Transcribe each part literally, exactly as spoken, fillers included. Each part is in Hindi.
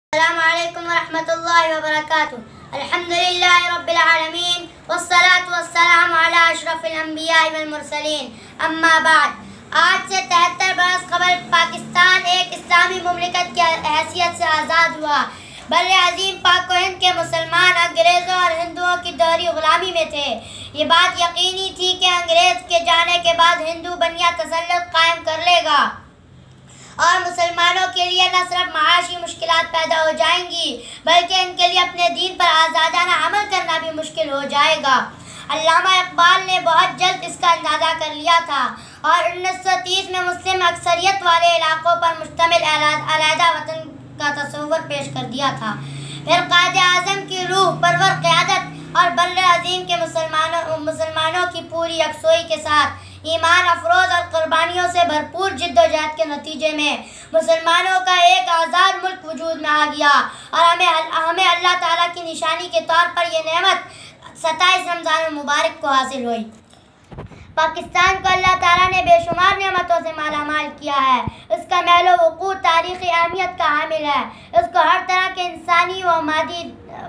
अस्सलामुअलैकुम वरहमतुल्लाहि वबरकातुहू। अल्हम्दुलिल्लाहि रब्बिल आलमीन वस्सलातु वस्सलामु अला अशरफिल अंबिया वल मुरसलीन। अम्मा बाद, आज से तिहत्तर बरस कबल पाकिस्तान एक इस्लामी मुमलिकत की हैसियत से आज़ाद हुआ। बर्रे अजीम पाक व हिंद के मुसलमान अंग्रेज़ों और हिंदुओं की दोहरी गुलामी में थे। ये बात यकीनी थी कि अंग्रेज़ के जाने के बाद हिंदू बनिया तसल्लुत कायम कर लेगा और मुसलमानों के लिए न सिर्फ माशी मुश्किलात पैदा हो जाएंगी बल्कि इनके लिए अपने दीन पर आज़ादाना अमल करना भी मुश्किल हो जाएगा। अल्लामा इकबाल ने बहुत जल्द इसका अंदाज़ा कर लिया था और उन्नीस सौ तीस में मुस्लिम अक्सरियत वाले इलाकों पर मुश्तमिल अलहदा वतन का तस्वुर पेश कर दिया था। फिर कायदे आज़म की रूह परवर क़यादत और बर्रे अज़ीम के मुसलमानों मुसलमानों की पूरी यकसोई के साथ ईमान अफरोज़ और कुर्बानियों से भरपूर जिद्दोजहद के नतीजे में मुसलमानों का एक आज़ाद मुल्क वजूद में आ गया और हमें हमें अल्लाह ताला की निशानी के तौर पर यह नेमत सत्ताईस रमज़ान मुबारक को हासिल हुई। पाकिस्तान को अल्लाह ताला ने बेशुमार नेमतों से मालामाल किया है। इसका महलो वक़ूर तारीख़ी अहमियत का हामिल है। इसको हर तरह के इंसानी व मादी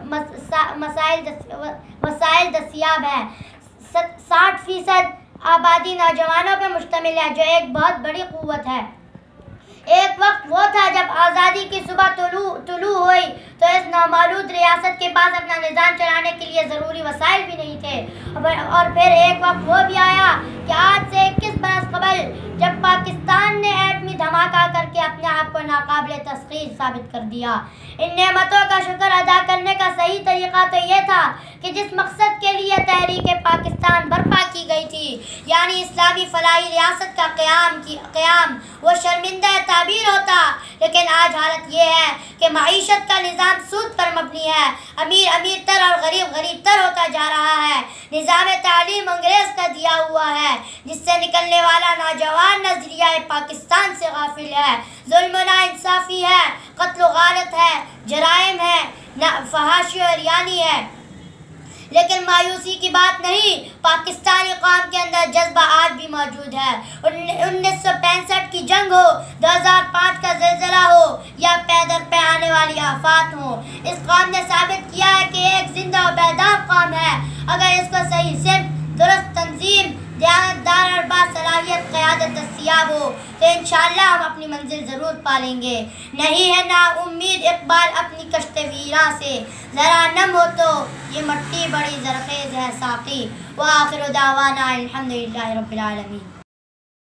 मसाइल वसाइल दस्तियाब हैं। साठ फीसद आबादी नौजवानों पर मुश्तमिल है, जो एक बहुत बड़ी क़ुव्वत है। एक वक्त वो था जब आज़ादी की सुबह तुलू तुलू हुई तो इस नामालूद रियासत के पास अपना निज़ाम चलाने के लिए ज़रूरी वसाइल भी नहीं थे। और फिर एक वक्त वो भी आया कि आज से इक्कीस बरस कबल जब पाकिस्तान ने एटमी धमाका करके अपने आप को नाकाबिल तस्खीर साबित कर दिया। इन नेमतों का शुक्र अदा करने का सही तरीक़ा तो ये था कि जिस मकसद के लिए तहरीक पाकिस्तान बर्पा की गई थी, यानी इस्लामी फलाही रियासत का क़याम की क़याम, वो शर्मिंदा ताबीर होता। लेकिन आज हालत ये है कि मईशत का निज़ाम सूद पर मबनी है। अमीर अमीर तर और गरीब गरीब तर होता जा रहा है। निज़ाम तालीम अंग्रेज़ का दिया हुआ है, जिससे निकलने वाला नौजवान नज़रिया पाकिस्तान से गाफिल है। जुल्म ना इंसाफ़ी है, कत्ल गारत है, जराइम है, फहाशी और यानी है। लेकिन मायूसी की बात नहीं, पाकिस्तानी कौम के अंदर जज्बा आज भी मौजूद है। उन्नीस सौ पैंसठ की जंग हो, दो हज़ार पाँच का ज़िलज़ला हो या पैदर पे आने वाली आफात हो, इस कौम ने साबित किया है कि एक जिंदा और बेदार कौम है। अगर इसको सही से दुरुस्त तंजीम, दयानतदार और बासलाहियत क़यादत दस्तियाब हो तो इंशाअल्लाह हम अपनी मंजिल ज़रूर पालेंगे। नहीं है ना उम्मीद इकबाल अपनी कश्ते वीरा से, ज़रा नम हो तो ये मट्टी बड़ी ज़रख़ेज़ है साक़ी। व आखिर दावाना अल्हम्दुलिल्लाहि रब्बिल आलमीन।